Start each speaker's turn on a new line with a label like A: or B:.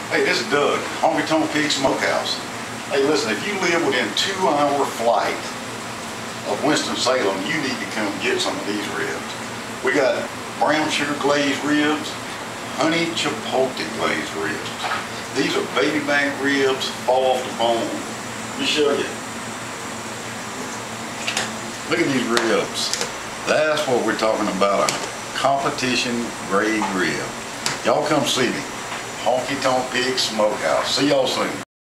A: Hey, this is Doug, Honky Tonk Smokehouse. Hey, listen, if you live within 2-hour flight of Winston-Salem, you need to come get some of these ribs. We got brown sugar glazed ribs, honey chipotle glazed ribs. These are baby back ribs, fall off the bone. Let me show you. Look at these ribs. That's what we're talking about, a competition grade rib. Y'all come see me. Honky Tonk Smokehouse. See y'all soon.